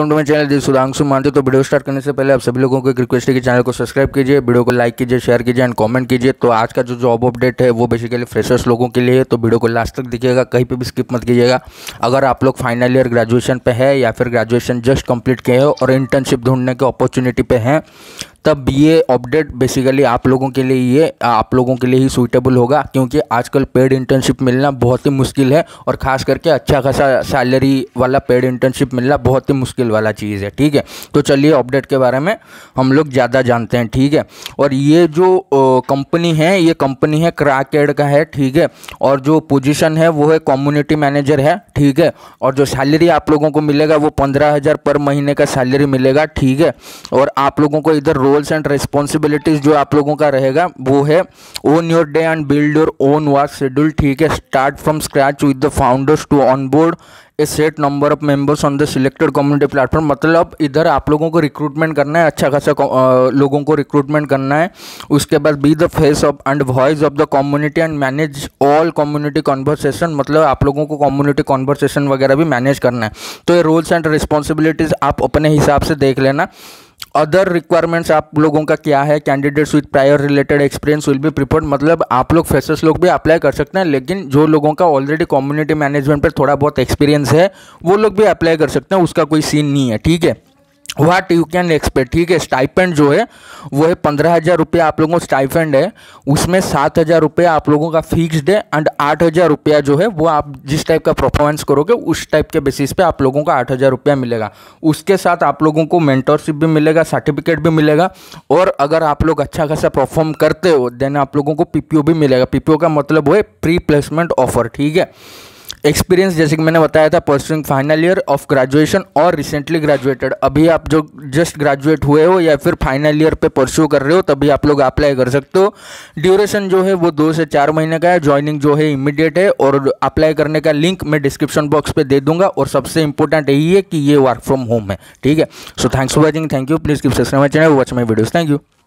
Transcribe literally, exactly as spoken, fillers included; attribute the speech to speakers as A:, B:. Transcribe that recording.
A: तो मैं चैनल सुधांशु मानते। तो वीडियो स्टार्ट करने से पहले आप सभी लोगों को एक रिक्वेस्ट है कि चैनल को सब्सक्राइब कीजिए, वीडियो को लाइक कीजिए, शेयर कीजिए एंड कमेंट कीजिए। तो आज का जो जॉब अपडेट है वो बेसिकली फ्रेशर्स लोगों के लिए है, तो वीडियो को लास्ट तक देखिएगा, कहीं पे भी स्किप मत कीजिएगा। अगर आप लोग फाइनल ईयर ग्रेजुएशन पे है या फिर ग्रेजुएशन जस्ट कंप्लीट किए हो और इंटर्नशिप ढूंढने के अपॉर्चुनिटी पे हैं, तब ये अपडेट बेसिकली आप लोगों के लिए ये आप लोगों के लिए ही सूटेबल होगा, क्योंकि आजकल पेड इंटर्नशिप मिलना बहुत ही मुश्किल है और ख़ास करके अच्छा खासा सैलरी वाला पेड इंटर्नशिप मिलना बहुत ही मुश्किल वाला चीज़ है। ठीक है, तो चलिए अपडेट के बारे में हम लोग ज़्यादा जानते हैं। ठीक है, और ये जो कंपनी है ये कंपनी है क्रैकेड का है। ठीक है, और जो पोजीशन है वो है कम्युनिटी मैनेजर है। ठीक है, और जो सैलरी आप लोगों को मिलेगा वो पंद्रह हज़ार पर महीने का सैलरी मिलेगा। ठीक है, और आप लोगों को इधर रोल्स एंड रिस्पॉन्सिबिलिटीज जो आप लोगों का रहेगा वो है own your day and build your own work schedule. ठीक है, start from scratch with the founders to onboard a set number of members on the selected community platform. मतलब इधर आप लोगों को रिक्रूटमेंट करना है, अच्छा खासा लोगों को रिक्रूटमेंट करना है। उसके बाद be the face of and voice of the community and manage all community conversation. मतलब आप लोगों को कम्युनिटी कॉन्वर्सेशन वगैरह भी मैनेज करना है। तो ये रोल्स एंड रिस्पॉन्सिबिलिटीज आप अपने हिसाब से देख लेना। अदर रिक्वायरमेंट्स आप लोगों का क्या है, candidates with prior related experience will be preferred. मतलब आप लोग फ्रेशर्स लोग भी अप्लाई कर सकते हैं, लेकिन जो लोगों का ऑलरेडी कम्युनिटी मैनेजमेंट पर थोड़ा बहुत एक्सपीरियंस है वो लोग भी अप्लाई कर सकते हैं, उसका कोई सीन नहीं है। ठीक है, वाट यू कैन एक्सपेक्ट। ठीक है, स्टाइपेंड जो है वो है पंद्रह हज़ार रुपया आप लोगों को स्टाइपेंड है, उसमें सात हज़ार रुपया आप लोगों का फिक्स्ड है एंड आठ हज़ार रुपया जो है वो आप जिस टाइप का परफॉर्मेंस करोगे उस टाइप के बेसिस पे आप लोगों को आठ हज़ार रुपया मिलेगा। उसके साथ आप लोगों को मेंटरशिप भी मिलेगा, सर्टिफिकेट भी मिलेगा, और अगर आप लोग अच्छा खासा परफॉर्म करते हो देन आप लोगों को पीपीओ भी मिलेगा। पीपीओ का मतलब वो है प्री प्लेसमेंट ऑफर। ठीक है, एक्सपीरियंस जैसे कि मैंने बताया था pursuing final year of graduation और रिसेंटली ग्रेजुएटेड। अभी आप जो जस्ट ग्रेजुएट हुए हो या फिर फाइनल ईयर पे परस्यू कर रहे हो तभी आप लोग अप्लाई कर सकते हो। ड्यूरेशन जो है वो दो से चार महीने का है। ज्वाइनिंग जो है इमीडिएट है और अप्लाई करने का लिंक मैं डिस्क्रिप्शन बॉक्स पे दे दूंगा। और सबसे इंपॉर्टेंट यही है कि ये वर्क फ्रॉम होम है। ठीक है, so thanks for watching, thank you, please keep subscribe my channel, watch my videos, thank you.